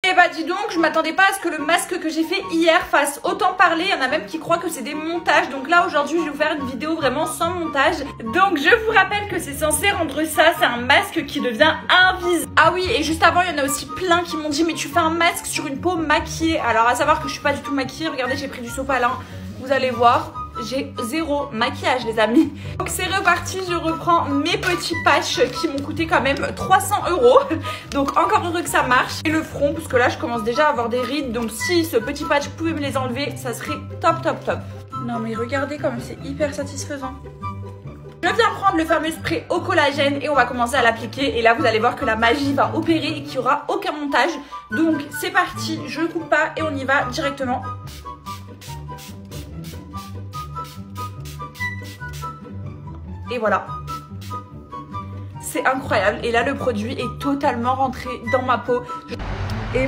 Et bah dis donc, je m'attendais pas à ce que le masque que j'ai fait hier fasse autant parler. Il y en a même qui croient que c'est des montages. Donc là aujourd'hui je vais vous faire une vidéo vraiment sans montage. Donc je vous rappelle que c'est censé rendre ça. C'est un masque qui devient invisible. Ah oui, et juste avant il y en a aussi plein qui m'ont dit mais tu fais un masque sur une peau maquillée. Alors à savoir que je suis pas du tout maquillée. Regardez, j'ai pris du sopalin. Vous allez voir, j'ai zéro maquillage les amis. Donc c'est reparti, je reprends mes petits patchs qui m'ont coûté quand même 300 €. Donc encore heureux que ça marche. Et le front, parce que là je commence déjà à avoir des rides. Donc si ce petit patch pouvait me les enlever, ça serait top top top. Non mais regardez comme c'est hyper satisfaisant. Je viens prendre le fameux spray au collagène et on va commencer à l'appliquer. Et là vous allez voir que la magie va opérer et qu'il n'y aura aucun montage. Donc c'est parti, je coupe pas et on y va directement. Et voilà, c'est incroyable. Et là le produit est totalement rentré dans ma peau.